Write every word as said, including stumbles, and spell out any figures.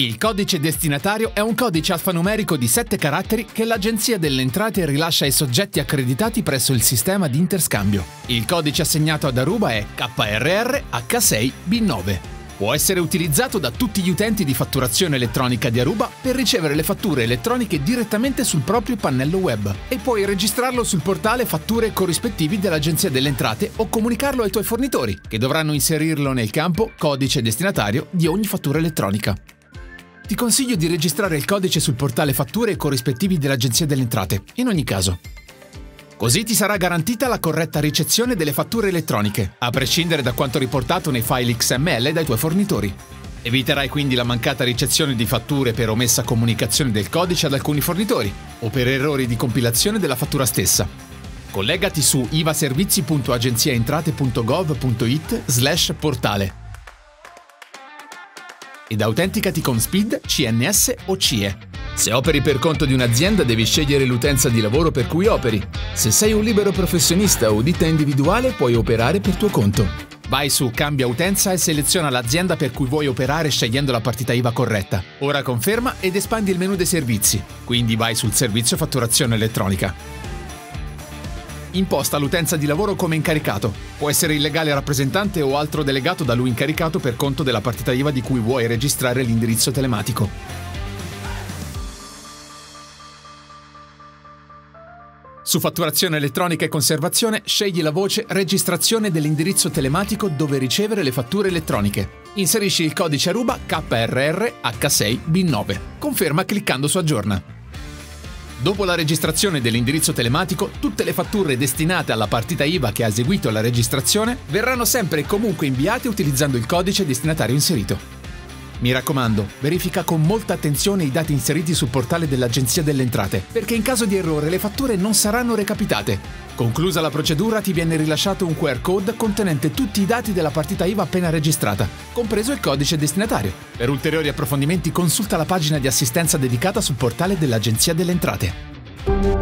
Il codice destinatario è un codice alfanumerico di sette caratteri che l'Agenzia delle Entrate rilascia ai soggetti accreditati presso il sistema di interscambio. Il codice assegnato ad Aruba è K R R H sei B nove. Può essere utilizzato da tutti gli utenti di fatturazione elettronica di Aruba per ricevere le fatture elettroniche direttamente sul proprio pannello web e puoi registrarlo sul portale fatture corrispettivi dell'Agenzia delle Entrate o comunicarlo ai tuoi fornitori, che dovranno inserirlo nel campo codice destinatario di ogni fattura elettronica. Ti consiglio di registrare il codice sul portale fatture corrispettivi dell'Agenzia delle Entrate, in ogni caso. Così ti sarà garantita la corretta ricezione delle fatture elettroniche, a prescindere da quanto riportato nei file X M L dai tuoi fornitori. Eviterai quindi la mancata ricezione di fatture per omessa comunicazione del codice ad alcuni fornitori o per errori di compilazione della fattura stessa. Collegati su ivaservizi punto agenziaentrate punto gov punto it slash portale ed autenticati con SPID, C N S o C I E. Se operi per conto di un'azienda devi scegliere l'utenza di lavoro per cui operi. Se sei un libero professionista o ditta individuale puoi operare per tuo conto. Vai su Cambia utenza e seleziona l'azienda per cui vuoi operare scegliendo la partita I V A corretta. Ora conferma ed espandi il menu dei servizi, quindi vai sul servizio fatturazione elettronica. Imposta l'utenza di lavoro come incaricato. Può essere il legale rappresentante o altro delegato da lui incaricato per conto della partita I V A di cui vuoi registrare l'indirizzo telematico. Su fatturazione elettronica e conservazione scegli la voce registrazione dell'indirizzo telematico dove ricevere le fatture elettroniche. Inserisci il codice Aruba K R R H sei B nove. Conferma cliccando su aggiorna. Dopo la registrazione dell'indirizzo telematico, tutte le fatture destinate alla partita I V A che ha eseguito la registrazione verranno sempre e comunque inviate utilizzando il codice destinatario inserito. Mi raccomando, verifica con molta attenzione i dati inseriti sul portale dell'Agenzia delle Entrate, perché in caso di errore le fatture non saranno recapitate. Conclusa la procedura ti viene rilasciato un Q R code contenente tutti i dati della partita I V A appena registrata, compreso il codice destinatario. Per ulteriori approfondimenti consulta la pagina di assistenza dedicata sul portale dell'Agenzia delle Entrate.